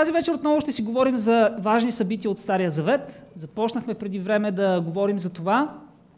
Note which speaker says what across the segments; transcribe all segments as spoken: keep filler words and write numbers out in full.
Speaker 1: Тази вечер отново ще си говорим за важни събития от Стария Завет. Започнахме преди време да говорим за това,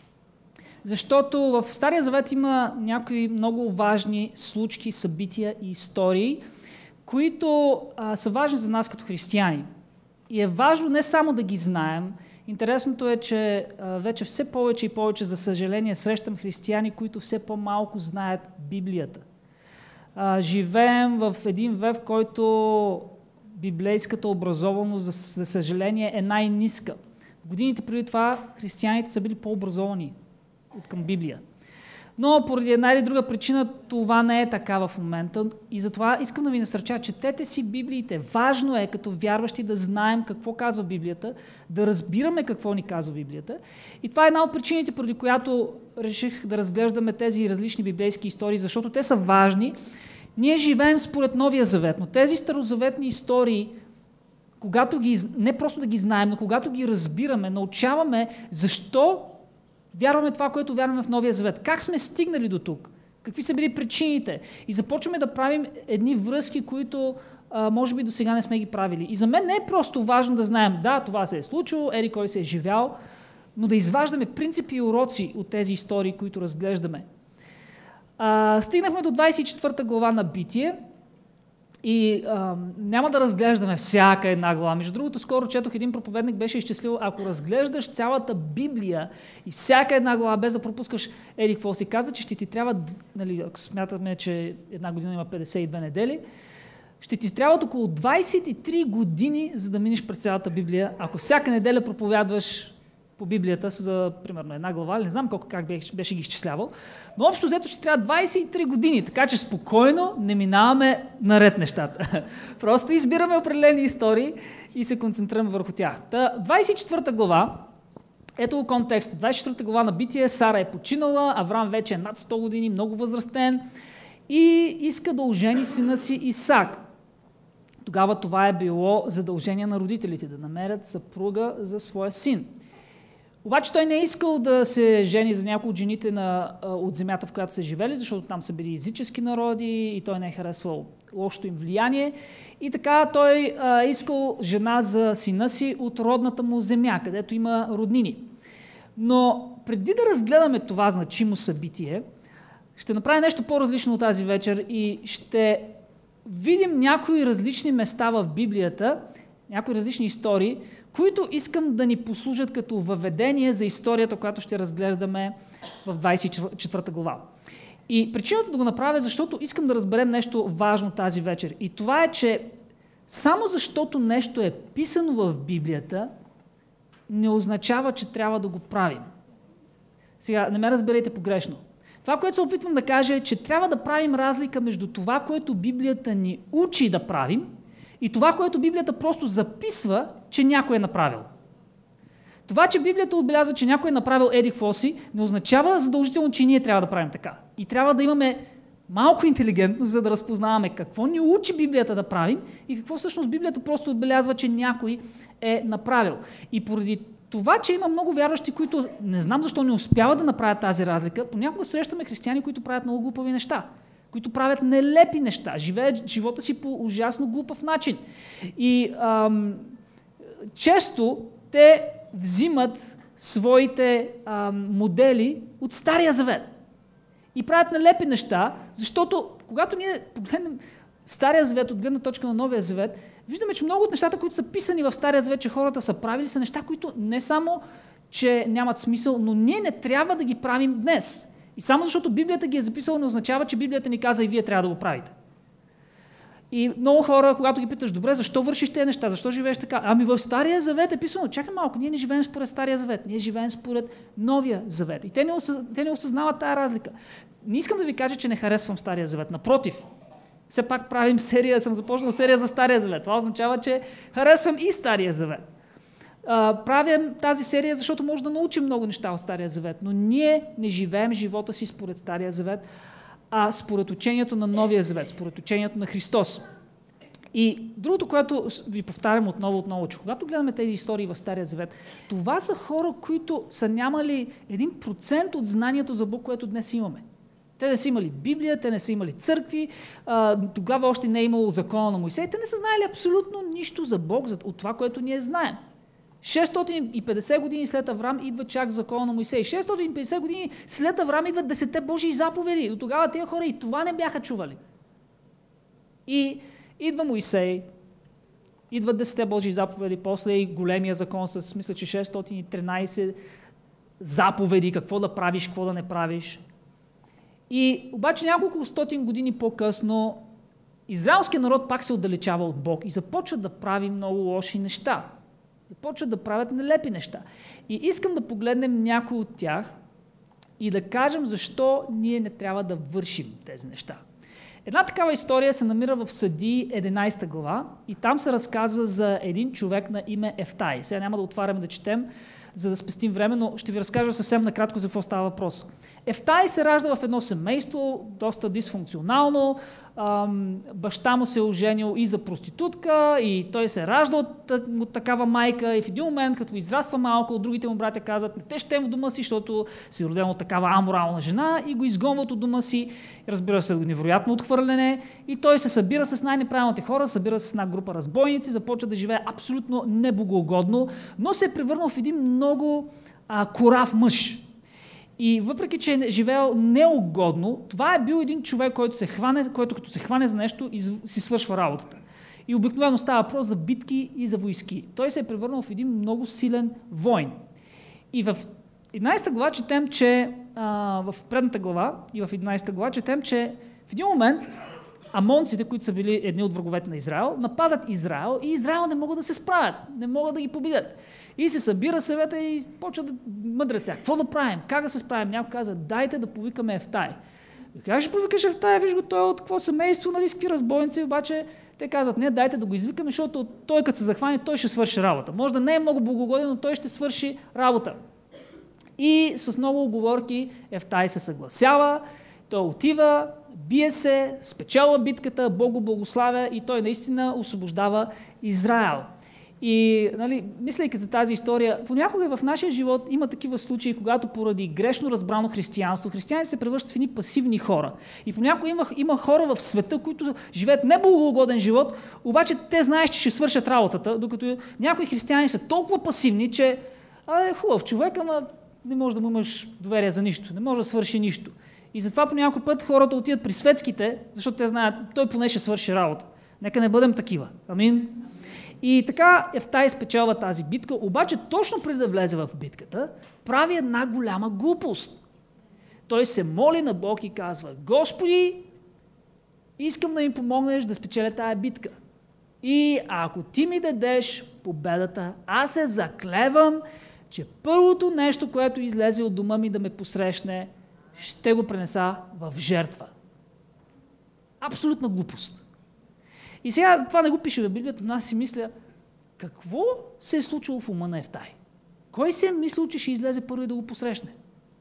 Speaker 1: защото в Стария Завет има някои много важни случки, събития и истории, които а, са важни за нас като християни. И е важно не само да ги знаем. Интересното е, че а, вече все повече и повече, за съжаление, срещам християни, които все по-малко знаят Библията. А, живеем в един век, в който библейската образованост, за, за съжаление, е най-ниска. В годините преди това християните са били по-образовани от към Библия. Но поради една или друга причина това не е така в момента и затова искам да ви насърча, четете си Библиите. Важно е като вярващи да знаем какво казва Библията, да разбираме какво ни казва Библията. И това е една от причините, поради която реших да разглеждаме тези различни библейски истории, защото те са важни. Ние живеем според Новия Завет, но тези старозаветни истории, когато ги, не просто да ги знаем, но когато ги разбираме, научаваме защо вярваме това, което вярваме в Новия Завет. Как сме стигнали до тук? Какви са били причините? И започваме да правим едни връзки, които а, може би до сега не сме ги правили. И за мен не е просто важно да знаем, да, това се е случило, ери кой се е живял, но да изваждаме принципи и уроци от тези истории, които разглеждаме. А, стигнахме до двадесет и четвърта глава на Битие и а, няма да разглеждаме всяка една глава. Между другото, скоро четох, един проповедник беше изчислил, ако разглеждаш цялата Библия и всяка една глава, без да пропускаш еди какво си каза, че ще ти трябва, нали, ако смятаме, че една година има петдесет и две недели, ще ти трябват около двадесет и три години, за да минеш през цялата Библия, ако всяка неделя проповядваш по Библията за, примерно, една глава, не знам колко как беше, беше ги изчислявал, но общо взето ще трябва двадесет и три години, така че спокойно не минаваме наред нещата. Просто избираме определени истории и се концентрираме върху тях. Та, двадесет и четвърта глава, ето контекста, двадесет и четвърта глава на Битие, Сара е починала, Авраам вече е над сто години, много възрастен и иска да ожени сина си Исак. Тогава това е било задължение на родителите, да намерят съпруга за своя син. Обаче той не е искал да се жени за някои от жените на, от земята, в която са живели, защото там са били езически народи и той не е харесвал лошото им влияние. И така той е искал жена за сина си от родната му земя, където има роднини. Но преди да разгледаме това значимо събитие, ще направя нещо по-различно от тази вечер и ще видим някои различни места в Библията, някои различни истории, които искам да ни послужат като въведение за историята, която ще разглеждаме в двадесет и четвърта глава. И причината да го направя е, защото искам да разберем нещо важно тази вечер. И това е, че само защото нещо е писано в Библията, не означава, че трябва да го правим. Сега, не ме разберете погрешно. Това, което се опитвам да кажа е, че трябва да правим разлика между това, което Библията ни учи да правим, и това, което Библията просто записва, че някой е направил. Това, че Библията отбелязва, че някой е направил еди какво си, не означава задължително, че ние трябва да правим така. И трябва да имаме малко интелигентност, за да разпознаваме какво ни учи Библията да правим и какво всъщност Библията просто отбелязва, че някой е направил. И поради това, че има много вярващи, които не знам защо не успяват да направят тази разлика, понякога срещаме християни, които правят много глупави неща, които правят нелепи неща, живеят живота си по ужасно глупав начин. И ам, често те взимат своите ам, модели от Стария Завет и правят нелепи неща, защото когато ние погледнем Стария Завет от гледна точка на Новия Завет, виждаме, че много от нещата, които са писани в Стария Завет, че хората са правили, са неща, които не само, че нямат смисъл, но ние не трябва да ги правим днес. И само защото Библията ги е записала, не означава, че Библията ни каза и вие трябва да го правите. И много хора, когато ги питаш, добре, защо вършиш тези неща, защо живееш така? Ами в Стария Завет е писано, чакай малко, ние не живеем според Стария Завет, ние живеем според Новия Завет. И те не, осъз... те не осъзнават тая разлика. Не искам да ви кажа, че не харесвам Стария Завет. Напротив, все пак правим серия, съм започнал серия за Стария Завет. Това означава, че харесвам и Стария Завет. Uh, правим тази серия, защото може да научим много неща от Стария Завет, но ние не живеем живота си според Стария Завет, а според учението на Новия Завет, според учението на Христос. И другото, което ви повтарям отново, отново, че когато гледаме тези истории в Стария Завет, това са хора, които са нямали един процент от знанието за Бог, което днес имаме. Те не са имали Библия, те не са имали църкви, а, тогава още не е имало закона на Моисей, те не са знаели абсолютно нищо за Бог от това, което ние знаем. шестстотин и петдесет години след Авраам идва чак закона на Моисей. шестстотин и петдесет години след Авраам идват десетте Божии заповеди. До тогава тези хора и това не бяха чували. И идва Моисей, идват десетте Божии заповеди, после и големия закон с, мисля, че шестстотин и тринадесет заповеди, какво да правиш, какво да не правиш. И обаче няколко стотин години по-късно израелският народ пак се отдалечава от Бог и започва да прави много лоши неща. Започват да правят нелепи неща. И искам да погледнем някои от тях и да кажем защо ние не трябва да вършим тези неща. Една такава история се намира в Съдии единадесета глава и там се разказва за един човек на име Ефтай. Сега няма да отваряме да четем, за да спестим време, но ще ви разкажа съвсем накратко за какво става въпрос. Ефтай се ражда в едно семейство, доста дисфункционално, баща му се е оженил и за проститутка, и той се ражда от, от такава майка, и в един момент, като израства малко, другите му братя казват, не те щем в дома си, защото си роден от такава аморална жена, и го изгонват от дома си, разбира се, невероятно отхвърляне, и той се събира с най-неправилните хора, събира се с една група разбойници, започва да живее абсолютно небогоугодно, но се е превърнал в един много а, корав мъж. И въпреки, че е живеел неугодно, това е бил един човек, който, се хване, който като се хване за нещо, из, си свършва работата. И обикновено става въпрос за битки и за войски. Той се е превърнал в един много силен войн. И в единадесета глава четем, че а, в предната глава и в единадесета глава четем, че в един момент амонците, които са били едни от враговете на Израел, нападат Израел и Израел не могат да се справят, не могат да ги победят. И се събира съвета и почва да мъдрят сега. Какво да правим? Как да се справим? Някой казва, дайте да повикаме Ефтай. Как ще повикаш Ефтай? Виж го, той е от какво семейство, нали, ски разбойници, обаче те казват, не, дайте да го извикаме, защото той като се захване, той ще свърши работа. Може да не е много благогоден, но той ще свърши работа. И с много уговорки Ефтай се съгласява, той отива, бие се, спечелва битката, Бог го благославя и той наистина освобождава Израел. И, нали, мисляйки за тази история, понякога в нашия живот има такива случаи, когато поради грешно разбрано християнство, християните се превръщат в едни пасивни хора. И понякога има, има хора в света, които живеят неблагогоден живот, обаче те знаеш, че ще свършат работата, докато някои християни са толкова пасивни, че а, е хубав човек, ама не може да му имаш доверие за нищо, не може да свърши нищо. И затова по някой път хората отидат при светските, защото те знаят, той поне ще свърши работа. Нека не бъдем такива. Амин. И така Ефтай спечелва тази битка, обаче точно преди да влезе в битката, прави една голяма глупост. Той се моли на Бог и казва, Господи, искам да ми помогнеш да спечеля тая битка. И ако ти ми дадеш победата, аз се заклевам, че първото нещо, което излезе от дома ми да ме посрещне, ще го пренеса в жертва. Абсолютна глупост. И сега това не го пише в Библията, но аз си мисля, какво се е случило в ума на Ефтай? Кой се е мислил, че ще излезе първи да го посрещне?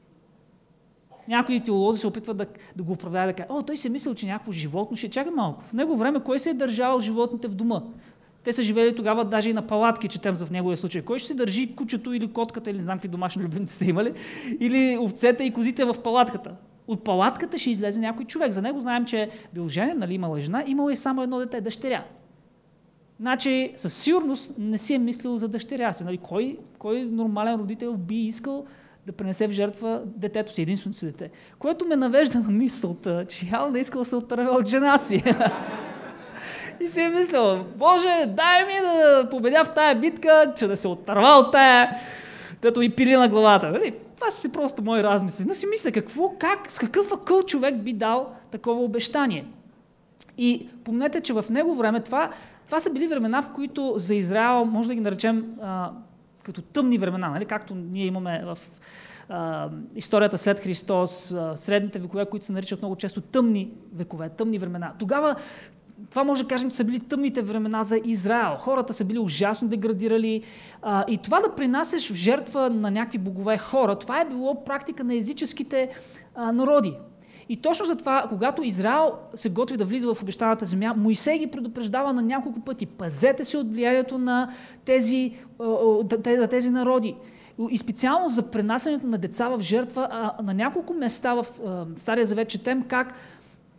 Speaker 1: Някои теолози се опитват да, да го оправдаят, да кажат, о, той се е мислил, че някакво животно ще чака малко. В него време кой се е държавал животните в дома? Те са живели тогава даже и на палатки, четем за в неговия случай. Кой ще се държи кучето или котката, или не знам какви домашни любимци са имали, или овцете и козите в палатката? От палатката ще излезе някой човек. За него знаем, че е бил женен, нали, имала жена, имала и само едно дете, дъщеря. Значи, със сигурност не си е мислил за дъщеря си. Нали, кой, кой нормален родител би искал да пренесе в жертва детето си, единственото си дете? Което ме навежда на мисълта, че явно не искал да се отърве от жена си. И си е мислил, Боже, дай ми да победя в тая битка, че да се отърва от тая, дето ми пили на главата. Нали? Това са си просто мои размисли. Но си мисля, какво, как, с какъв акъл човек би дал такова обещание. И помнете, че в него време това, това са били времена, в които за Израел, може да ги наречем а, като тъмни времена, нали? Както ние имаме в а, историята след Христос, а, средните векове, които се наричат много често тъмни векове, тъмни времена. Тогава това може да кажем, че са били тъмните времена за Израел. Хората са били ужасно деградирали а, и това да принасяш в жертва на някакви богове хора, това е било практика на езическите а, народи. И точно за това, когато Израел се готви да влиза в обещаната земя, Моисей ги предупреждава на няколко пъти. Пазете се от влиянието на тези, на тези народи. И специално за пренасянето на деца в жертва, а, на няколко места в а, Стария завет четем как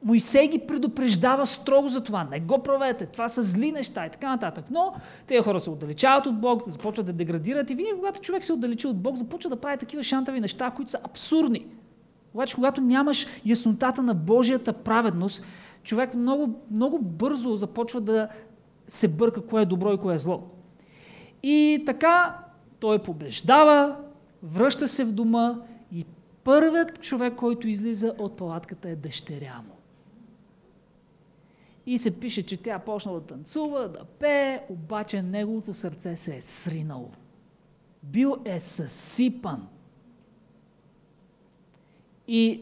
Speaker 1: Моисей ги предупреждава строго за това. Не го правете, това са зли неща и така нататък. Но тези хора се отдалечават от Бог, започват да деградират и винаги, когато човек се отдалечи от Бог, започва да прави такива шантави неща, които са абсурдни. Обаче, когато нямаш яснотата на Божията праведност, човек много, много бързо започва да се бърка кое е добро и кое е зло. И така той побеждава, връща се в дома и първият човек, който излиза от палатката, е дъщеря му. И се пише, че тя почнала да танцува, да пее, обаче неговото сърце се е сринало. Бил е съсипан. И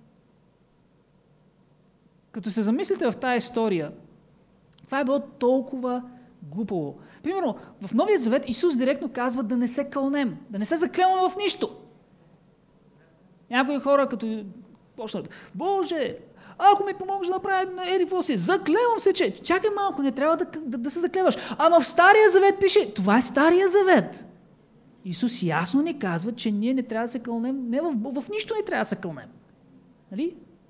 Speaker 1: като се замислите в тази история, това е било толкова глупаво. Примерно, в Новия Завет Исус директно казва да не се кълнем, да не се заклеваме в нищо. Някои хора, като почнат, Боже, ако ми помогнеш да направя еди какво си, заклевам се, че чакай малко, не трябва да, да, да се заклеваш. Ама в Стария Завет пише, това е Стария Завет. Исус ясно ни казва, че ние не трябва да се кълнем, не в, в нищо не трябва да се кълнем. Нали?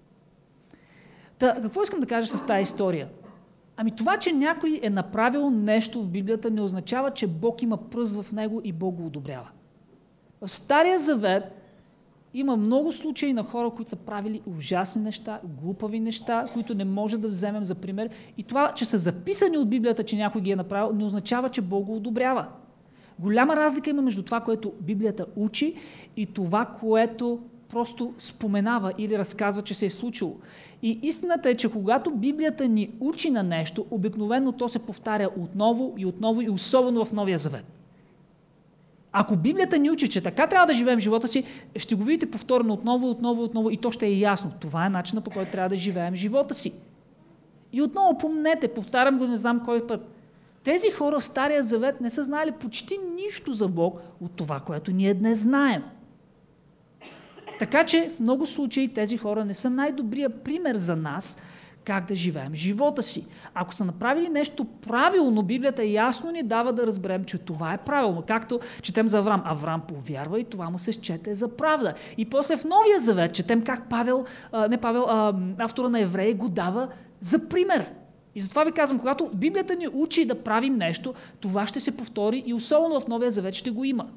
Speaker 1: Та, какво искам да кажа с тази история? Ами това, че някой е направил нещо в Библията, не означава, че Бог има пръст в него и Бог го одобрява. В Стария Завет има много случаи на хора, които са правили ужасни неща, глупави неща, които не може да вземем за пример. И това, че са записани от Библията, че някой ги е направил, не означава, че Бог го одобрява. Голяма разлика има между това, което Библията учи и това, което просто споменава или разказва, че се е случило. И истината е, че когато Библията ни учи на нещо, обикновено то се повтаря отново и отново и особено в Новия Завет. Ако Библията ни учи, че така трябва да живеем живота си, ще го видите повторено отново, отново, отново и то ще е ясно. Това е начинът, по който трябва да живеем живота си. И отново помнете, повтарям го не знам кой път, тези хора в Стария Завет не са знали почти нищо за Бог от това, което ние днес знаем. Така че в много случаи тези хора не са най-добрия пример за нас как да живеем живота си. Ако са направили нещо правилно, Библията ясно ни дава да разберем, че това е правилно. Както четем за Аврам. Аврам повярва и това му се счете за правда. И после в Новия Завет четем как Павел, а, не Павел, а, автора на Евреи го дава за пример. И затова ви казвам, когато Библията ни учи да правим нещо, това ще се повтори и особено в Новия Завет ще го има.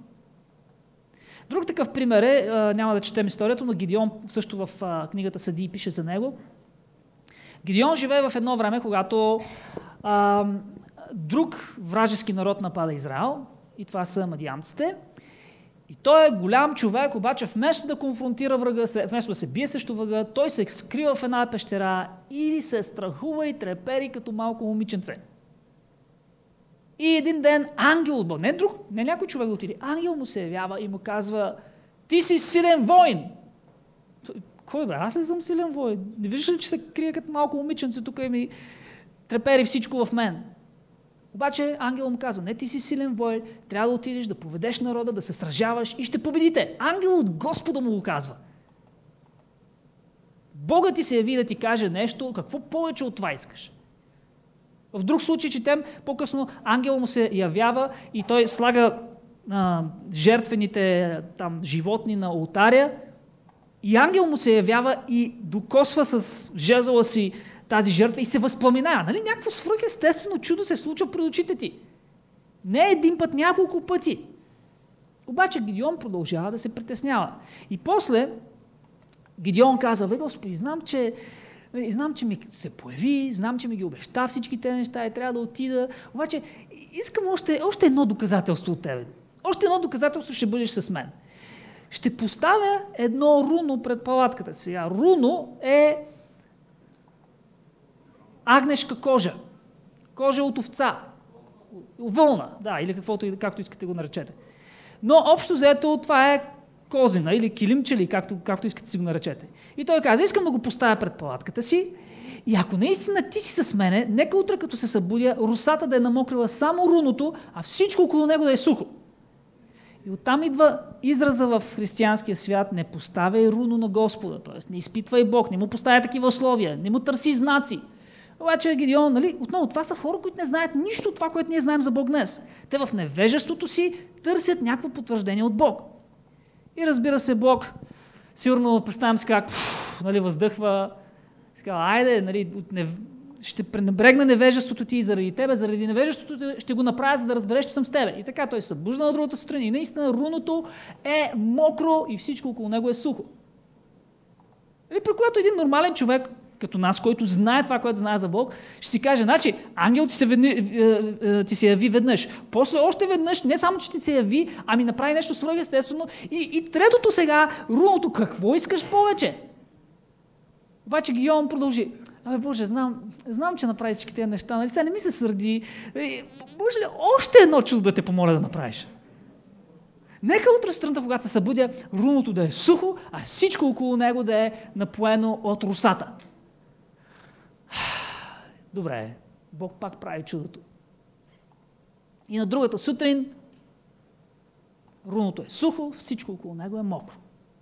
Speaker 1: Друг такъв пример е, а, няма да четем историята, но Гидеон също в а, книгата Съдии пише за него. Гидеон живее в едно време, когато а, друг вражески народ напада Израел, и това са мадиамците. И той е голям човек, обаче вместо да конфронтира врага, вместо да се бие срещу врага, той се скрива в една пещера и се страхува и трепери като малко момиченце. И един ден ангел от Бог, не друг, не някой човек да отиде, ангел му се явява и му казва: ти си силен воин. Кой бе? Аз ли съм силен воин? Не виждаш ли, че се крие като малко момиченце тук и ми трепери всичко в мен? Обаче ангел му казва: не, ти си силен воин, трябва да отидеш да поведеш народа, да се сражаваш и ще победите. Ангел от Господа му го казва. Богът ти се яви да ти каже нещо, какво повече от това искаш? В друг случай четем, по-късно ангел му се явява и той слага а, жертвените там, животни на олтаря и ангел му се явява и докосва с жезла си тази жертва и се възпламенява. Нали? Някакво свръхестествено чудо се случва пред очите ти. Не един път, няколко пъти. Обаче Гидеон продължава да се притеснява. И после Гидеон казва: бе, Господи, знам, че Знам, че ми се появи, знам, че ми ги обеща всичките неща и трябва да отида. Обаче искам още, още едно доказателство от тебе. Още едно доказателство ще бъдеш с мен. Ще поставя едно руно пред палатката. Сега, руно е агнешка кожа. Кожа от овца. Вълна, да, или каквото, както искате го наречете. Но общо взето това е козина или килимче, или както, както искате си го наречете. И той каза: искам да го поставя пред палатката си и ако наистина ти си с мене, нека утре като се събудя, русата да е намокрила само руното, а всичко около него да е сухо. И оттам идва израза в християнския свят: не поставяй руно на Господа, т.е. не изпитвай Бог, не му поставя такива условия, не му търси знаци. Обаче Гидеон, нали, отново, това са хора, които не знаят нищо от това, което ние знаем за Бог днес. Те в невежеството си търсят някакво потвърждение от Бог. И разбира се, Бог, сигурно представям си как пфф, нали, въздъхва, Си казва, айде, нали, от нев... ще пренебрегна невежеството ти и заради тебе, заради невежеството ще го направя, за да разбереш, че съм с тебе. И така той се събужда на другата сутрин и наистина руното е мокро и всичко около него е сухо. Или при което един нормален човек, като нас, който знае това, което знае за Бог, ще си каже, значи, ангел ти се, ведни, ти се яви веднъж. После още веднъж, не само, че ти се яви, ами направи нещо свръхестествено. И, и третото сега, руното, какво искаш повече? Обаче Гийом продължи. Абе, Боже, знам, знам, че направиш всички тези неща, нали? Сега не ми се сърди. Може ли още едно чудо да те помоля да направиш? Нека утре сутринта, когато се събудя, руното да е сухо, а всичко около него да е напоено от росата. Добре, Бог пак прави чудото. И на другата сутрин руното е сухо, всичко около него е мокро.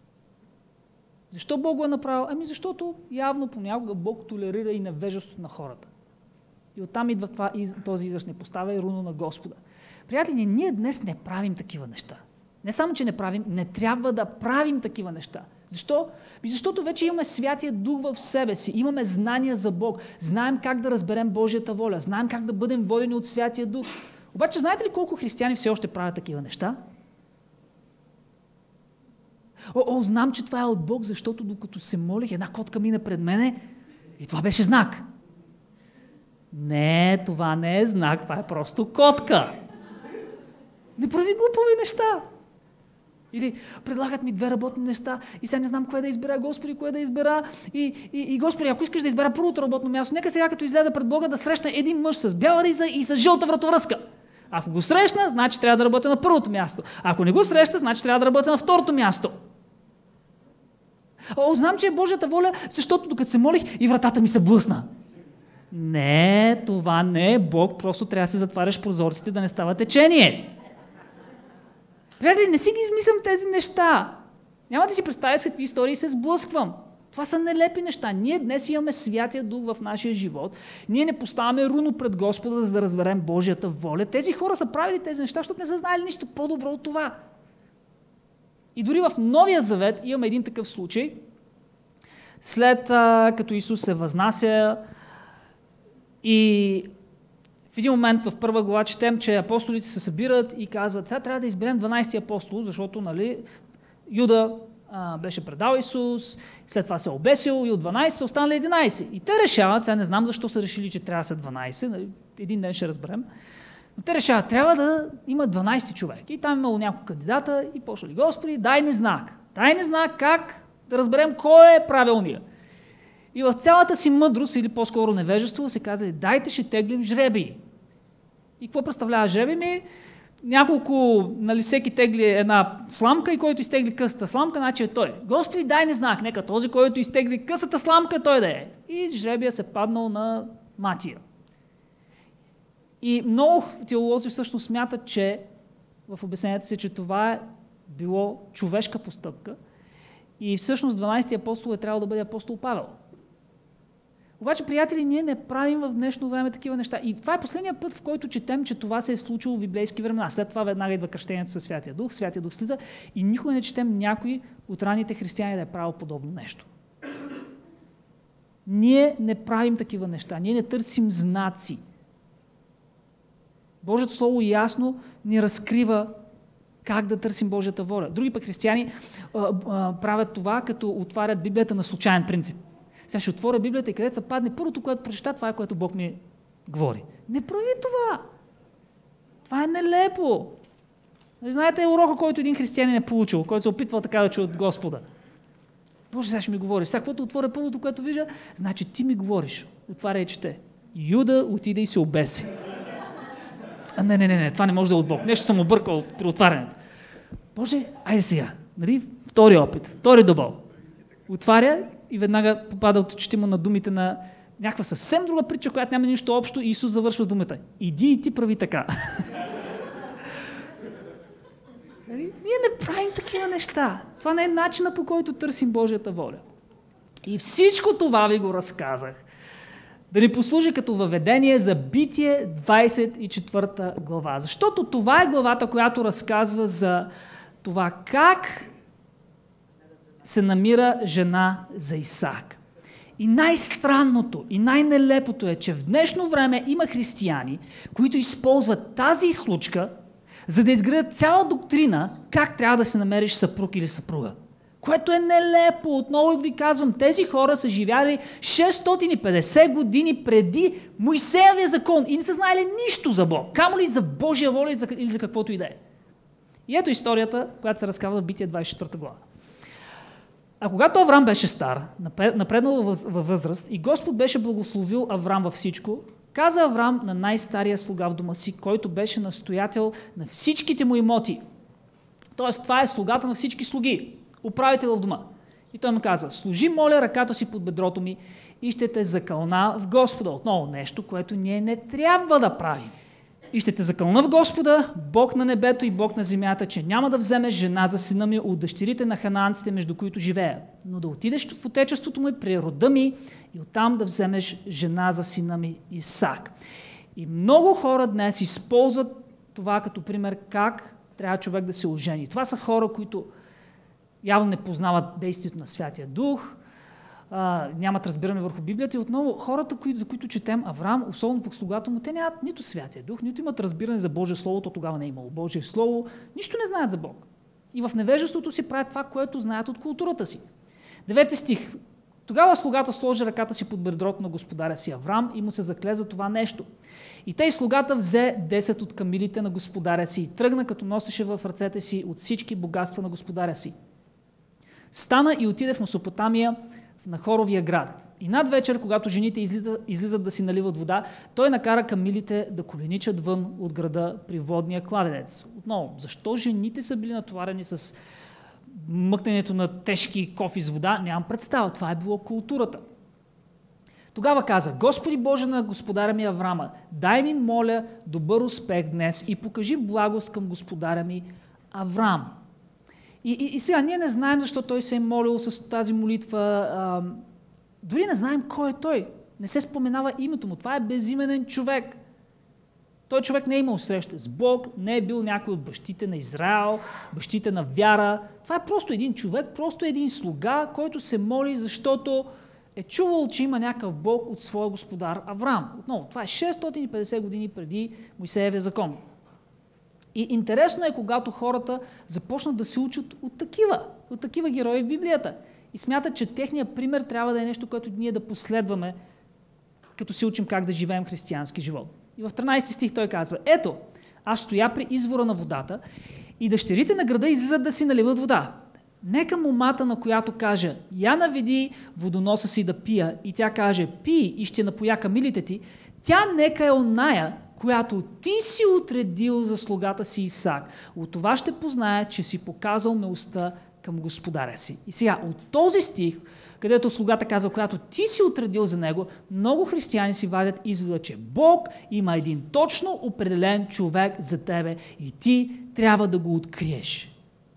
Speaker 1: Защо Бог го е направил? Ами защото явно понякога Бог толерира и невежеството на хората. И оттам идва това, този израз, не поставя и руно на Господа. Приятели, ние днес не правим такива неща. Не само, че не правим, не трябва да правим такива неща. Защо? Защото вече имаме Святия Дух в себе си, имаме знания за Бог, знаем как да разберем Божията воля, знаем как да бъдем водени от Святия Дух. Обаче знаете ли колко християни все още правят такива неща? О, о, знам, че това е от Бог, защото докато се молих, една котка мине пред мене и това беше знак. Не, това не е знак, това е просто котка. Не прави глупови неща. Или предлагат ми две работни неща и сега не знам кое да избера, Господи, кое да избера. И, и, и Господи, ако искаш да избера първото работно място, нека сега като излезе пред Бога да срещна един мъж с бяла риза и с жълта вратовръзка. Ако го срещна, значи трябва да работя на първото място. Ако не го среща, значи трябва да работя на второто място. О, знам, че е Божията воля, защото докато се молих и вратата ми се блъсна. Не, това не е Бог, просто трябва да се затваряш прозорците да не става течение. Приятели, не си ги измислям тези неща. Няма да си представя с какви истории се сблъсквам. Това са нелепи неща. Ние днес имаме Святия Дух в нашия живот. Ние не поставяме руно пред Господа, за да разберем Божията воля. Тези хора са правили тези неща, защото не са знаели нищо по-добро от това. И дори в Новия Завет имаме един такъв случай. След а, като Исус се възнася и в един момент в първа глава четем, че апостолите се събират и казват, сега трябва да изберем дванайсети апостол, защото нали, Юда а, беше предал Исус, след това се обесил и от дванайсет са останали единайсет. И те решават, сега не знам защо са решили, че трябва да са дванайсет, нали, един ден ще разберем, но те решават, трябва да има дванайсети човек. И там имало няколко кандидата и почнали, Господи, дай ни знак. Дай ни знак как да разберем кой е правилният. И в цялата си мъдрост, или по-скоро невежество, се казали, дайте ще теглим жребии. И какво представлява жребий ми? Няколко, нали, всеки тегли една сламка и който изтегли късата сламка, значи е той. Господи, дай ни знак, нека този, който изтегли късата сламка, той да е. И жребия се паднал на Матия. И много теолози всъщност смятат, че в обяснението си, че това е било човешка постъпка и всъщност дванайсети апостол е трябвало да бъде апостол Павел. Обаче, приятели, ние не правим в днешно време такива неща. И това е последният път, в който четем, че това се е случило в библейски времена. След това веднага идва кръщението със Святия Дух, Святия Дух слиза и никога не четем някой от ранните християни да е правил подобно нещо. Ние не правим такива неща. Ние не търсим знаци. Божието Слово ясно ни разкрива как да търсим Божията воля. Други пък християни а, а, правят това, като отварят Библията на случайен принцип. Сега ще отворя Библията и където се падне първото, което прочета, това е, което Бог ми говори. Не прави това! Това е нелепо! Знаете урока, който един християнин е получил, който се опитвал така да чуе от Господа. Боже, сега ще ми говориш. Сега, каквото отворя първото, което вижда, значи ти ми говориш. Отваря и чете. Юда отиде и се обеси. А, не, не, не, не, това не може да е от Бог. Нещо съм объркал при отварянето. Боже, айде сега. Нали? Втори опит, втори добъл. Отваря и веднага попада от очите му на думите на някаква съвсем друга притча, която няма нищо общо и Исус завършва с думата. Иди и ти прави така. Ние не правим такива неща. Това не е начинът, по който търсим Божията воля. И всичко това ви го разказах. Да ни послужи като въведение за Битие двайсет и четвърта глава. Защото това е главата, която разказва за това как се намира жена за Исаак. И най-странното, и най-нелепото е, че в днешно време има християни, които използват тази случка, за да изградят цяла доктрина как трябва да се намериш съпруг или съпруга. Което е нелепо. Отново ви казвам, тези хора са живяли шестстотин и петдесет години преди Мойсеевия закон и не са знаели нищо за Бог. Камо ли за Божия воля или за каквото и да е. И ето историята, която се разказва в Битие двадесет и четвърта глава. А когато Аврам беше стар, напреднал във възраст и Господ беше благословил Аврам във всичко, каза Аврам на най-стария слуга в дома си, който беше настоятел на всичките му имоти. Тоест, това е слугата на всички слуги, управител в дома. И той му каза: служи, моля, ръката си под бедрото ми и ще те закълна в Господа. Отново нещо, което ние не трябва да правим. И ще те закълна в Господа, Бог на небето и Бог на земята, че няма да вземеш жена за сина ми от дъщерите на ханаанците, между които живея, но да отидеш в отечеството му при рода ми и оттам да вземеш жена за сина ми Исак. И много хора днес използват това като пример как трябва човек да се ожени. Това са хора, които явно не познават действието на Святия Дух, а, нямат разбиране върху Библията и отново хората, които, за които четем Авраам, особено пък слугата му, те нямат нито Святия Дух, нито имат разбиране за Божие Слово, то тогава не е имало Божие Слово, нищо не знаят за Бог. И в невежеството си правят това, което знаят от културата си. Девети стих. Тогава слугата сложи ръката си под бедрото на господаря си Аврам и му се закле за това нещо. И тъй слугата взе десет от камилите на господаря си и тръгна, като носеше в ръцете си от всички богатства на господаря си. Стана и отиде в Месопотамия, на Хоровия град. И над вечер, когато жените излизат, излизат да си наливат вода, той накара камилите да коленичат вън от града при водния кладенец. Отново, защо жените са били натоварени с мъкненето на тежки кофи с вода, нямам представа. Това е било културата. Тогава каза: Господи Боже на господаря ми Аврама, дай ми, моля, добър успех днес и покажи благост към господаря ми Аврам. И, и, и сега ние не знаем защо той се е молил с тази молитва. А, дори не знаем кой е той. Не се споменава името му. Това е безименен човек. Той човек не е имал среща с Бог, не е бил някой от бащите на Израел, бащите на вяра. Това е просто един човек, просто един слуга, който се моли, защото е чувал, че има някакъв Бог от своя господар Аврам. Отново, това е шестстотин и петдесет години преди Мойсеевия закон. И интересно е, когато хората започнат да се учат от такива, от такива герои в Библията. И смятат, че техният пример трябва да е нещо, което ние да последваме, като се учим как да живеем християнски живот. И в тринадесети стих той казва: ето, аз стоя при извора на водата и дъщерите на града излизат да си наливат вода. Нека момата, на която кажа: я наведи водоноса си да пия, и тя каже: пий и ще напоя камилите ти, тя нека е оная, която ти си отредил за слугата си Исак. От това ще позная, че си показал милостта към господаря си. И сега, от този стих, където слугата казва, която ти си отредил за него, много християни си вадят извода, че Бог има един точно определен човек за тебе и ти трябва да го откриеш.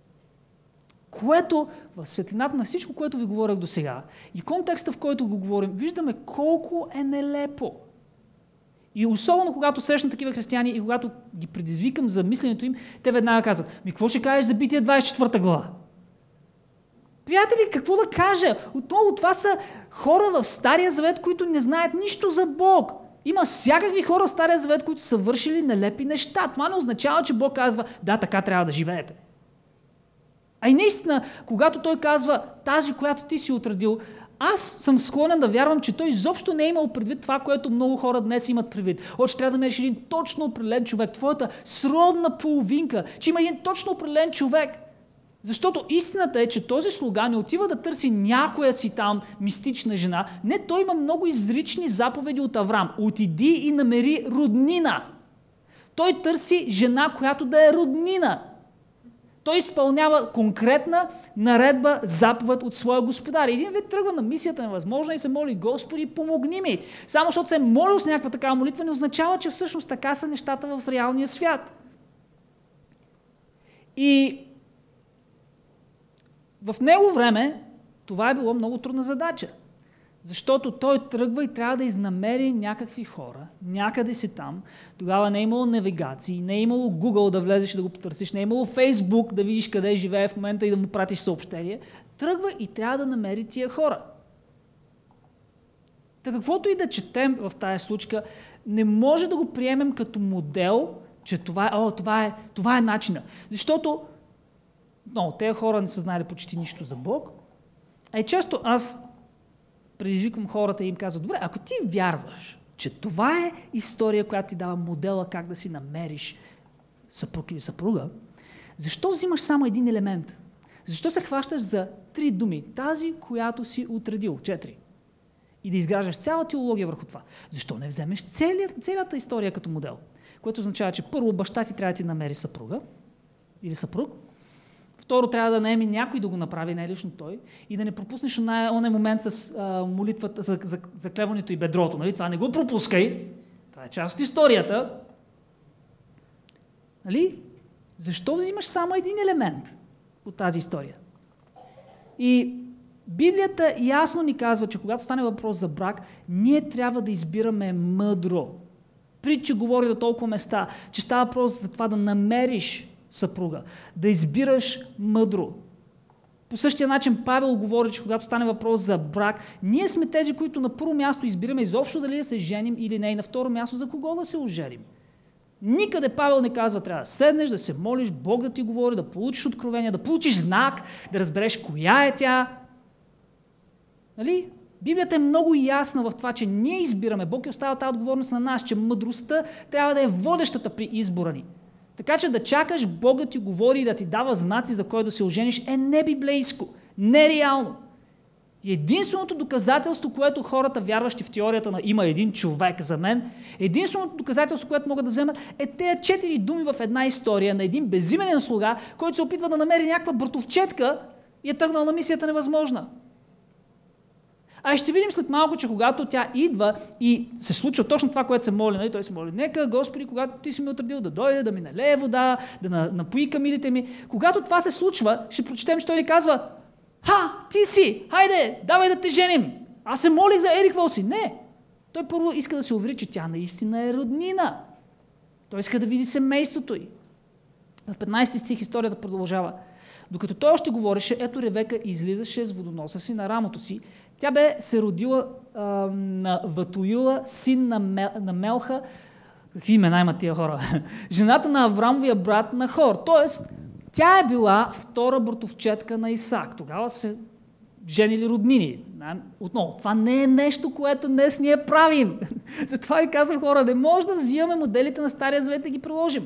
Speaker 1: Което в светлината на всичко, което ви говорях до сега и контекста, в който го говорим, виждаме колко е нелепо. И особено когато срещна такива християни и когато ги предизвикам за мисленето им, те веднага казват: ми какво ще кажеш за Битие двадесет и четвърта глава? Приятели, какво да кажа? Отново това са хора в Стария завет, които не знаят нищо за Бог. Има всякакви хора в Стария завет, които са вършили нелепи неща. Това не означава, че Бог казва: да, така трябва да живеете. А и наистина, когато той казва тази, която ти си отредил, аз съм склонен да вярвам, че той изобщо не е имал предвид това, което много хора днес имат предвид. О, че трябва да намериш един точно определен човек, твоята сродна половинка, че има един точно определен човек. Защото истината е, че този слуга не отива да търси някоя си там мистична жена. Не, той има много изрични заповеди от Аврам. Отиди и намери роднина. Той търси жена, която да е роднина. Той изпълнява конкретна наредба, заповед от своя господар. Един вид тръгва на мисията невъзможна и се моли: Господи, помогни ми. Само защото се е молил с някаква такава молитва, не означава, че всъщност така са нещата в реалния свят. И в него време това е било много трудна задача. Защото той тръгва и трябва да изнамери някакви хора, някъде си там. Тогава не е имало навигации, не е имало Google да влезеш и да го потърсиш, не е имало Facebook да видиш къде живее в момента и да му пратиш съобщение. Тръгва и трябва да намери тия хора. Та каквото и да четем в тази случка, не може да го приемем като модел, че това е, о, това е, това е начина. Защото но, тези хора не са знали почти нищо за Бог. А и често аз предизвиквам хората и им казвам, добре, ако ти вярваш, че това е история, която ти дава модела как да си намериш съпруг или съпруга, защо взимаш само един елемент? Защо се хващаш за три думи? Тази, която си отредил, четири. И да изграждаш цяла теология върху това. Защо не вземеш целият, цялата история като модел? Което означава, че първо баща ти трябва да ти намери съпруга или съпруг. Второ, трябва да наеме някой да го направи, не лично той, и да не пропуснеш онен момент с а, молитвата, за, за, за клеването и бедрото. Нали? Това не го пропускай. Това е част от историята. Нали? Защо взимаш само един елемент от тази история? И Библията ясно ни казва, че когато стане въпрос за брак, ние трябва да избираме мъдро. Притчи говори до толкова места, че става въпрос за това да намериш съпруга, да избираш мъдро. По същия начин Павел говори, че когато стане въпрос за брак, ние сме тези, които на първо място избираме изобщо дали да се женим или не, и на второ място за кого да се оженим. Никъде Павел не казва, трябва да седнеш, да се молиш, Бог да ти говори, да получиш откровение, да получиш знак, да разбереш коя е тя. Нали? Библията е много ясна в това, че ние избираме. Бог е оставил тази отговорност на нас, че мъдростта трябва да е водещата при избора ни. Така че да чакаш Бог да ти говори и да ти дава знаци за кой да се ожениш е небиблейско, нереално. И единственото доказателство, което хората, вярващи в теорията на има един човек за мен, единственото доказателство, което могат да вземат, е тези четири думи в една история на един безименен слуга, който се опитва да намери някаква братовчетка и е тръгнал на мисията невъзможна. А ще видим след малко, че когато тя идва и се случва точно това, което се моли, нали? Той се моли, нека, Господи, когато ти си ме отредил да дойде, да ми налее вода, да напои камилите ми. Когато това се случва, ще прочетем, че той ни казва, ха, ти си, хайде, давай да те женим. Аз се молих за еди какво си. Не. Той първо иска да се увери, че тя наистина е роднина. Той иска да види семейството й. В петнайсети стих историята продължава. Докато той още говореше, ето Ревека излизаше с водоноса си на рамото си. Тя бе се родила а, на Ватуила, син на, Мел, на Мелха. Какви имена имат тия хора? Жената на Аврамовия брат на Хор. Тоест, тя е била втора братовчетка на Исак. Тогава се женили роднини. Отново, това не е нещо, което днес ние правим. Затова ви казвам, хора, не може да взимаме моделите на Стария Завет да ги приложим.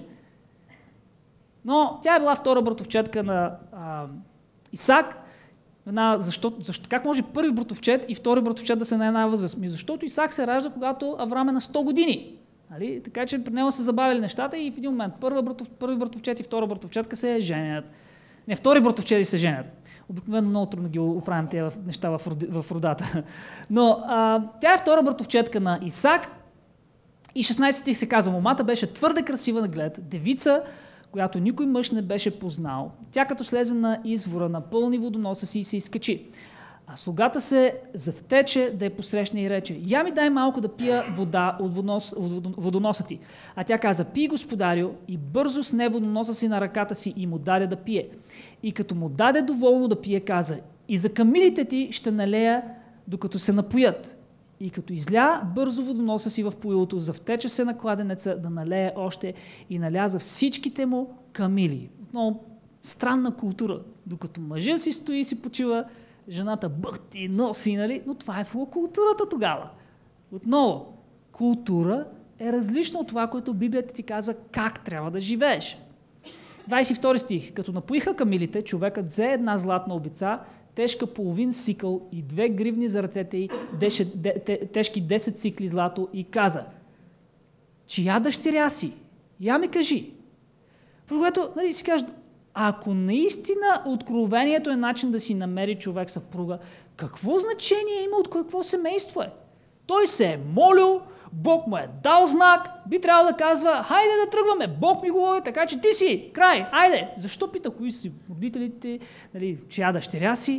Speaker 1: Но тя е била втора братовчетка на а, Исак. Една, защо, защо, как може първи братовчет и втори братовчет да са на една възраст? Защото Исак се ражда, когато Аврам е на сто години. Нали? Така че при него се забавили нещата и в един момент първа братов, първи братовчет и втора братовчетка се женят. Не, втори братовчети се женят. Обикновено много трудно ги оправим тези неща в, роди, в родата. Но а, тя е втора братовчетка на Исак и шестнайсети стих се казва, момата беше твърде красива на глед, девица, която никой мъж не беше познал. Тя като слезе на извора, напълни водоноса си и се изкачи. А слугата се завтече да я посрещне и рече, я ми дай малко да пия вода от водонос, водоноса ти. А тя каза, пий, господарю, и бързо сне водоноса си на ръката си и му даде да пие. И като му даде доволно да пие, каза, и за камилите ти ще налея, докато се напоят. И като изля бързо водоноса си в поилото, завтече се на кладенеца да налее още и наля за всичките му камили. Отново странна култура. Докато мъжът си стои и си почива, жената бъхти, носи, нали? Но това е по културата тогава. Отново, култура е различно от това, което Библията ти казва как трябва да живееш. двайсет и втори стих. Като напоиха камилите, човекът взе една златна обица, тежка половин сикъл и две гривни за ръцете й, тежки десет сикли злато и каза, чия дъщеря си? Я ми кажи. При което, нали, си кажеш, ако наистина откровението е начин да си намери човек съпруга, какво значение има от какво семейство е? Той се е молил, Бог му е дал знак, би трябвало да казва, хайде да тръгваме, Бог ми говори, така че ти си, край, хайде. Защо пита, кои си родителите, нали, чия дъщеря си?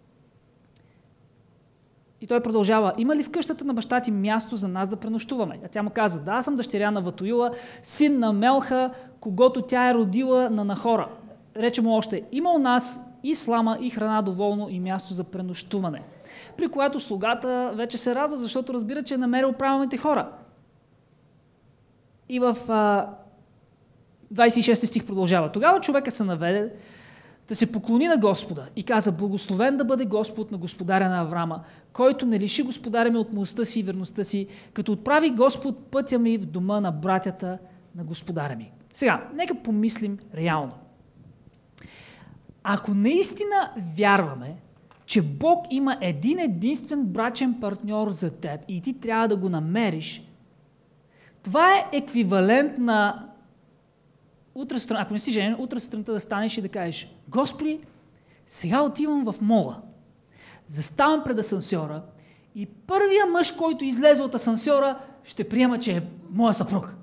Speaker 1: И той продължава, има ли в къщата на баща ти място за нас да пренощуваме? А тя му каза, да, аз съм дъщеря на Ватуила, син на Мелха, когото тя е родила на Нахора. Рече му още, има у нас и слама, и храна доволно, и място за пренощуване. при която слугата вече се радва, защото разбира, че е намерил правилните хора. И в а, двадесет и шести стих продължава. Тогава човека се наведе да се поклони на Господа и каза: благословен да бъде Господ на господаря на Аврама, който не лиши господаря ми от милостта си и верността си, като отправи Господ пътя ми в дома на братята на господаря ми. Сега, нека помислим реално. Ако наистина вярваме, че Бог има един единствен брачен партньор за теб и ти трябва да го намериш, това е еквивалент на утре сутрин, ако не си женен, утре сутринта да станеш и да кажеш: Господи, сега отивам в мола, заставам пред асансьора и първия мъж, който излезе от асансьора, ще приема, че е моя съпруг.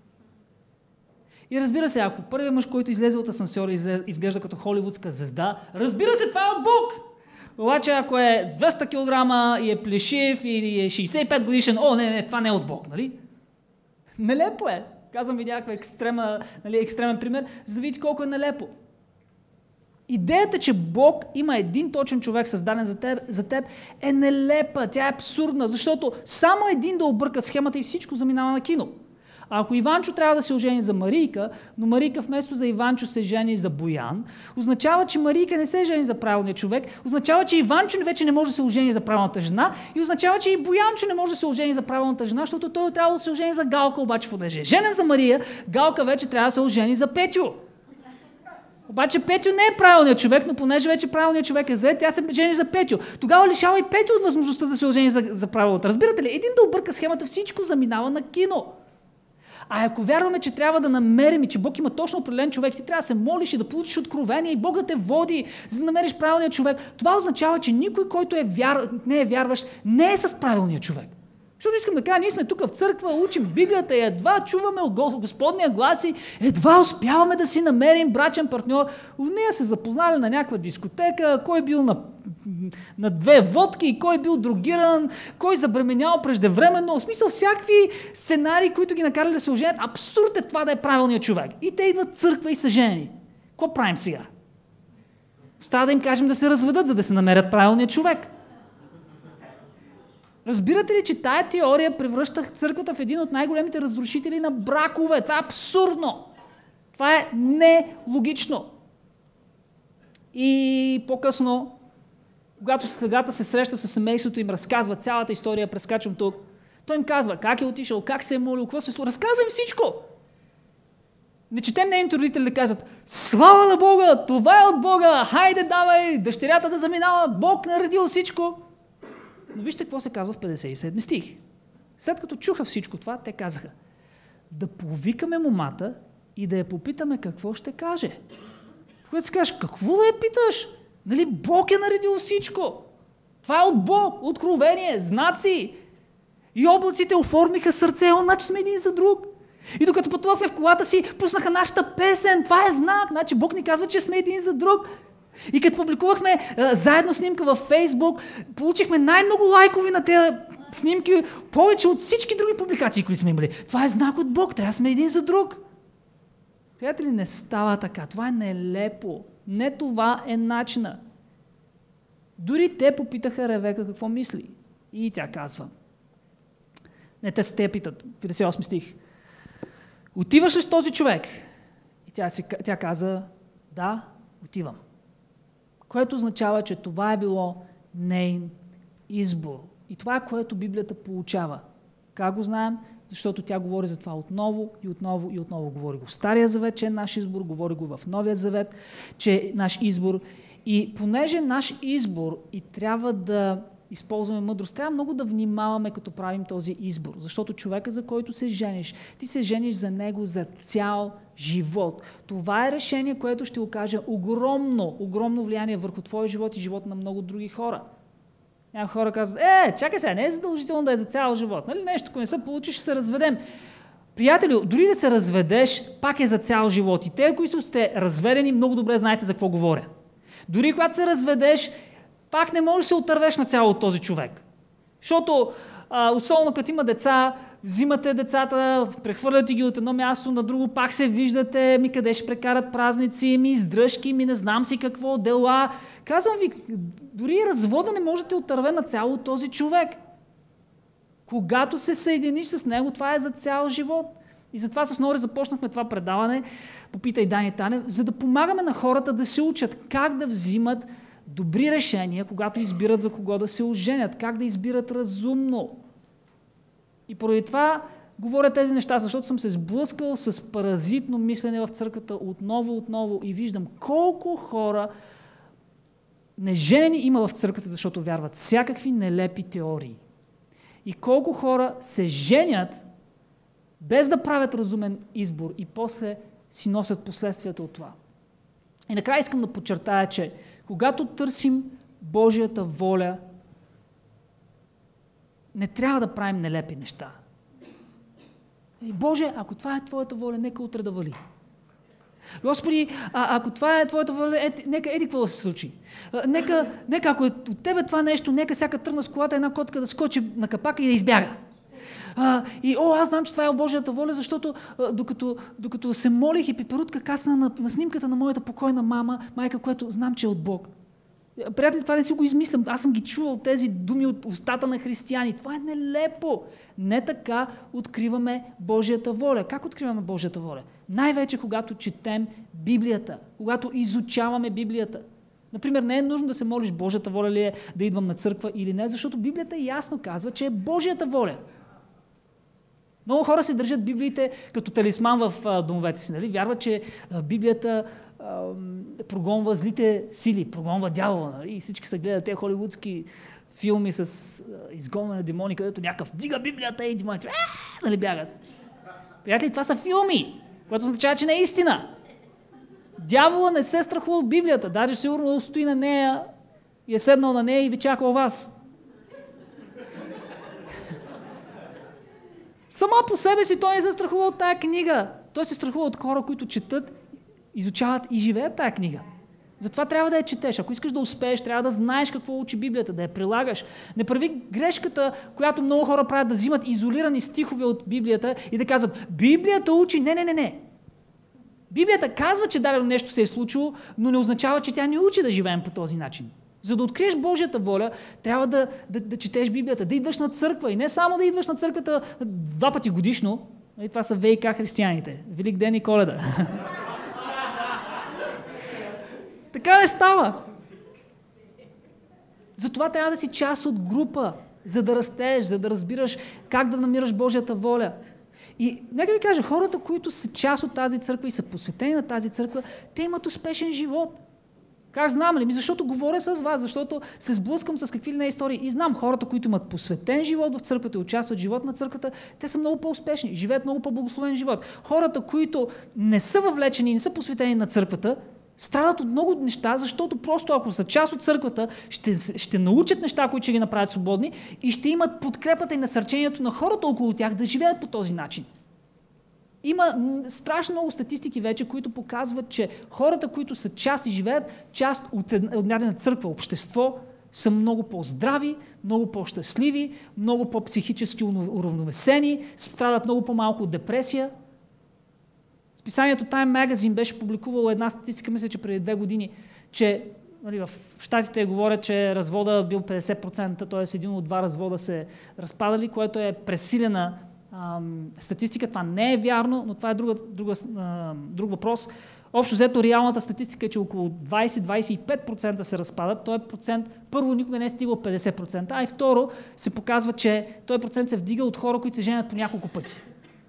Speaker 1: И разбира се, ако първият мъж, който излезе от асансьора, изглежда като холивудска звезда, разбира се, това е от Бог. Обаче, ако е двеста килограма и е плешив и е шейсет и пет годишен, о, не, не, това не е от Бог, нали? Нелепо е. Казвам ви някакъв екстрема, нали, екстремен пример, за да видите колко е нелепо. Идеята, че Бог има един точен човек създаден за теб, за теб е нелепа, тя е абсурдна, защото само един да обърка схемата и всичко заминава на кино. А ако Иванчо трябва да се ожени за Марийка, но Марийка вместо за Иванчо се жени за Боян, означава, че Марийка не се жени за правилния човек, означава, че Иванчо вече не може да се ожени за правилната жена и означава, че и Боянчо не може да се ожени за правилната жена, защото той трябва да се ожени за Галка, обаче понеже е женен за Мария, Галка вече трябва да се ожени за Петю. Обаче Петю не е правилният човек, но понеже вече правилният човек е взет, тя се жени за Петю. Тогава лишава и Петю от възможността да се ожени за, за правилната. Разбирате ли? Един да обърка схемата, всичко заминава на кино. А ако вярваме, че трябва да намерим и че Бог има точно определен човек, ти трябва да се молиш и да получиш откровение и Бог да те води, за да намериш правилния човек, това означава, че никой, който е вяр... не е вярващ, не е с правилния човек. Защото искам да кажа, ние сме тук в църква, учим Библията и едва чуваме Господния глас и едва успяваме да си намерим брачен партньор. Ние се запознали на някаква дискотека, кой бил на, на две водки, кой бил другиран, кой забременял преждевременно. В смисъл всякакви сценарии, които ги накарали да се оженят. Абсурд е това да е правилният човек. И те идват в църква и са жени. Какво правим сега? Остава да им кажем да се разведат, за да се намерят правилният човек. Разбирате ли, че тая теория превръща църквата в един от най-големите разрушители на бракове? Това е абсурдно. Това е нелогично. И по-късно, когато слугата се среща с семейството, им разказва цялата история, прескачам тук, той им казва как е отишъл, как се е молил, какво се случва. Разказва им всичко. Не четем нейните родители да казват: слава на Бога, това е от Бога, хайде давай, дъщерята да заминава, Бог наредил всичко. Но вижте какво се казва в петдесет и седми стих. След като чуха всичко това, те казаха: да повикаме момата и да я попитаме какво ще каже. Когато си кажеш: какво да я питаш? Нали, Бог е наредил всичко. Това е от Бог, откровение, знаци. И облаците оформиха сърце, значи сме един за друг. И докато пътувахме в колата си, пуснаха нашата песен. Това е знак. Значи Бог ни казва, че сме един за друг. И като публикувахме а, заедно снимка във Фейсбук, получихме най-много лайкови на тези снимки, повече от всички други публикации, които сме имали. Това е знак от Бог, трябва да сме един за друг. Приятели, не става така. Това е нелепо. Не това е начина. Дори те попитаха Ревека какво мисли. И тя казва. Не, те се те питат. петдесет и осми стих. Отиваш ли с този човек? И тя, си, тя каза: да, отивам. Което означава, че това е било нейн избор. И това е, което Библията получава. Как го знаем? Защото тя говори за това отново и отново и отново. Говори го в Стария завет, че е наш избор, говори го в Новия завет, че е наш избор. И понеже наш избор и трябва да използваме мъдрост, трябва много да внимаваме, като правим този избор. Защото човека, за който се жениш, ти се жениш за него за цял живот. Това е решение, което ще окаже огромно, огромно влияние върху твоя живот и живот на много други хора. Някои хора казват: е, чакай сега, не е задължително да е за цял живот. Нали? Нещо, ако не се получи, ще се разведем. Приятели, дори да се разведеш, пак е за цял живот. И те, които сте разведени, много добре знаете за какво говоря. Дори когато се разведеш, пак не можеш да се отървеш на цяло от този човек. Защото, а, особено като има деца, взимате децата, прехвърляте ги от едно място на друго, пак се виждате, ми къде ще прекарат празници, ми издръжки, ми не знам си какво, дела. Казвам ви, дори развода не можете отърве на цяло този човек. Когато се съединиш с него, това е за цял живот. И затова с Нори започнахме това предаване, попитай Дани Танев, за да помагаме на хората да се учат как да взимат добри решения, когато избират за кого да се оженят, как да избират разумно. И поради това говоря тези неща, защото съм се сблъскал с паразитно мислене в църквата отново, отново и виждам колко хора неженени има в църквата, защото вярват всякакви нелепи теории. И колко хора се женят без да правят разумен избор и после си носят последствията от това. И накрая искам да подчертая, че когато търсим Божията воля, не трябва да правим нелепи неща. Боже, ако това е Твоята воля, нека утре да вали. Господи, а, ако това е Твоята воля, е, нека еди какво да се случи. А, нека, нека, ако е от Тебе това нещо, нека всяка тръгна с колата една котка да скочи на капака и да избяга. А, и о, аз знам, че това е Божията воля, защото а, докато, докато се молих и пиперутка касна на, на снимката на моята покойна мама, майка, която знам, че е от Бог. Приятели, това не си го измислям. Аз съм ги чувал тези думи от устата на християни. Това е нелепо. Не така откриваме Божията воля. Как откриваме Божията воля? Най-вече когато четем Библията, когато изучаваме Библията. Например, не е нужно да се молиш Божията воля ли е да идвам на църква или не, защото Библията ясно казва, че е Божията воля. Много хора се държат Библиите като талисман в домовете си. Нали? Вярват, че Библията прогонва злите сили, прогонва дявола. Нали? И всички се гледат тези холивудски филми с изгонване на демони, където някакъв дига Библията и демоните нали бягат. Приятели, това са филми, което означава, че не е истина. Дявола не се страхува от Библията. Даже сигурно стои на нея и е седнал на нея и ви чака вас. Сама по себе си той не се страхува от тая книга. Той се страхува от хора, които четат, изучават и живеят тая книга. Затова трябва да я четеш. Ако искаш да успееш, трябва да знаеш какво учи Библията, да я прилагаш. Не прави грешката, която много хора правят, да взимат изолирани стихове от Библията и да казват, Библията учи, не, не, не, не. Библията казва, че дадено нещо се е случило, но не означава, че тя ни учи да живеем по този начин. За да откриеш Божията воля, трябва да, да, да четеш Библията, да идваш на църква. И не само да идваш на църквата два пъти годишно. И това са ВИК християните. Велик ден и Коледа. Така не става. Затова трябва да си част от група, за да растеш, за да разбираш как да намираш Божията воля. И нека ви кажа, хората, които са част от тази църква и са посветени на тази църква, те имат успешен живот. Как знам ли? Ми защото говоря с вас, защото се сблъскам с какви ли не истории и знам хората, които имат посветен живот в църквата и участват в живот на църквата, те са много по-успешни, живеят много по-благословен живот. Хората, които не са въвлечени и не са посветени на църквата, страдат от много неща, защото просто ако са част от църквата, ще, ще научат неща, които ще ги направят свободни и ще имат подкрепата и насърчението на хората около тях да живеят по този начин. Има страшно много статистики вече, които показват, че хората, които са част и живеят част от една църква, общество, са много по-здрави, много по-щастливи, много по-психически уравновесени, страдат много по-малко от депресия. Списанието Time Magazine беше публикувало една статистика, мисля, че преди две години, че нали, в Щатите говорят, че развода бил петдесет процента, т.е. един от два развода се разпадали, което е пресилена ам, статистика. Това не е вярно, но това е друга, друга, ам, друг въпрос. Общо взето реалната статистика е, че около двайсет до двайсет и пет процента се разпадат. Този процент първо никога не е стигал петдесет процента, а и второ се показва, че този процент се вдига от хора, които се женят по няколко пъти.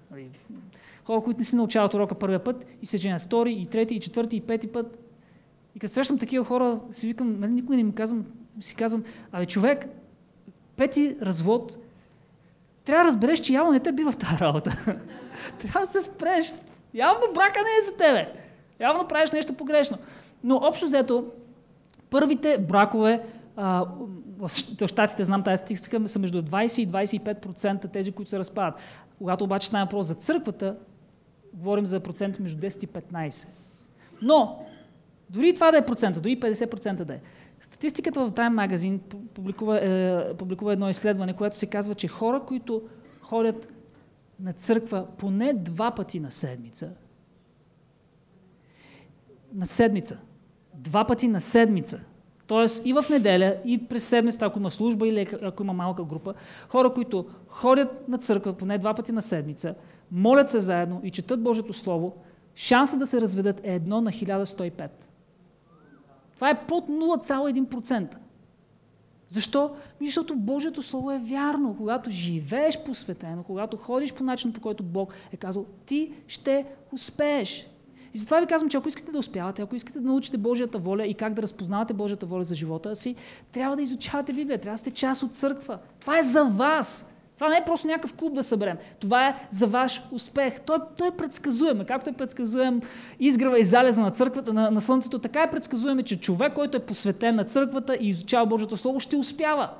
Speaker 1: Хора, които не си научават урока първия път и се женят втори, и трети, и четвърти, и пети път. И като срещам такива хора, си викам, нали, никога не ми казвам, си казвам, абе човек, пети развод, трябва да разбереш, че явно не те бива в тази работа. Трябва да се спреш. Явно брака не е за тебе. Явно правиш нещо погрешно. Но общо взето, първите бракове, а, в Щатите, знам тази статистика, са между двайсет и двайсет и пет процента тези, които се разпадат. Когато обаче стане въпрос за църквата, говорим за процент между десет и петнайсет. Но, дори това да е процента, дори петдесет процента да е. Статистиката в Time Magazine публикува, е, публикува едно изследване, което се казва, че хора, които ходят на църква поне два пъти на седмица, на седмица, два пъти на седмица, т.е. и в неделя, и през седмицата, ако има служба или ако има малка група, хора, които ходят на църква поне два пъти на седмица, молят се заедно и четат Божието Слово, шанса да се разведат е едно на хиляда сто и пет. Това е под нула цяло едно процента. Защо? Защото Божието Слово е вярно. Когато живееш посветено, когато ходиш по начин, по който Бог е казал, ти ще успееш. И затова ви казвам, че ако искате да успявате, ако искате да научите Божията воля и как да разпознавате Божията воля за живота си, трябва да изучавате Библия, трябва да сте част от църква. Това е за вас. Това не е просто някакъв клуб да съберем. Това е за ваш успех. Той, той е предсказуем. Както е предсказуем изгрева и залеза на църквата, на, на слънцето, така е предсказуем, че човек, който е посветен на църквата и изучава Божието Слово, ще успява.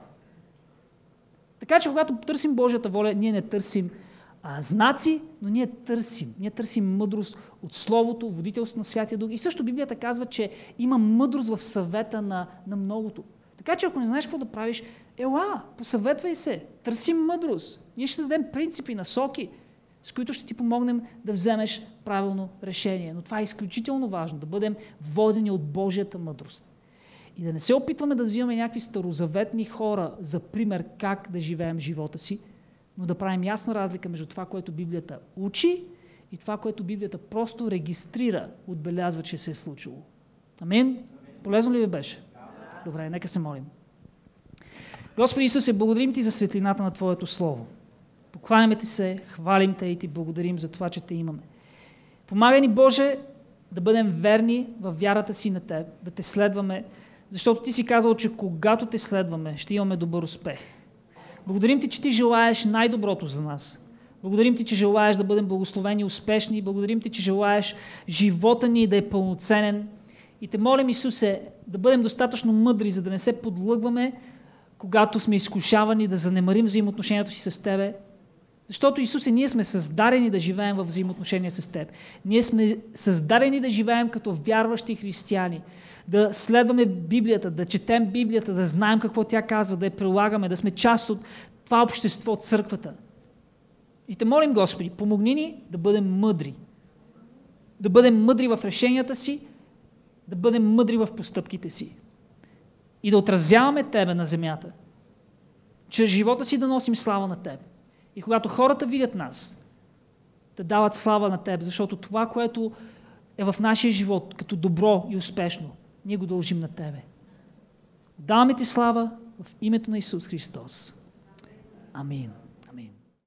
Speaker 1: Така че, когато търсим Божията воля, ние не търсим а, знаци, но ние търсим. Ние търсим мъдрост от Словото, водителство на Святия Дух. И също Библията казва, че има мъдрост в съвета на, на многото. Така че, ако не знаеш какво да правиш, ела, посъветвай се, търси мъдрост. Ние ще дадем принципи, насоки, с които ще ти помогнем да вземеш правилно решение. Но това е изключително важно, да бъдем водени от Божията мъдрост. И да не се опитваме да взимаме някакви старозаветни хора за пример как да живеем живота си, но да правим ясна разлика между това, което Библията учи и това, което Библията просто регистрира, отбелязва, че се е случило. Амин? Полезно ли ви беше? Добре, нека се молим. Господи Исусе, благодарим Ти за светлината на Твоето Слово. Покланяме Ти се, хвалим Те и Ти благодарим за това, че Те имаме. Помагай ни, Боже, да бъдем верни във вярата си на Теб, да Те следваме, защото Ти си казал, че когато Те следваме, ще имаме добър успех. Благодарим Ти, че Ти желаеш най-доброто за нас. Благодарим Ти, че желаеш да бъдем благословени и успешни. Благодарим Ти, че желаеш живота ни да е пълноценен. И Те молим, Исусе, да бъдем достатъчно мъдри, за да не се подлъгваме, когато сме изкушавани да занемарим взаимоотношението си с Тебе. Защото, Исусе, ние сме създадени да живеем в взаимоотношения с Теб. Ние сме създадени да живеем като вярващи християни, да следваме Библията, да четем Библията, да знаем какво тя казва, да я прилагаме, да сме част от това общество, от църквата. И Те молим, Господи, помогни ни да бъдем мъдри. Да бъдем мъдри в решенията си, да бъдем мъдри в постъпките си. И да отразяваме Тебе на земята. Чрез живота си да носим слава на Теб. И когато хората видят нас, да дават слава на Теб, защото това, което е в нашия живот като добро и успешно, ние го дължим на Тебе. Даваме Ти слава в името на Исус Христос. Амин. Амин.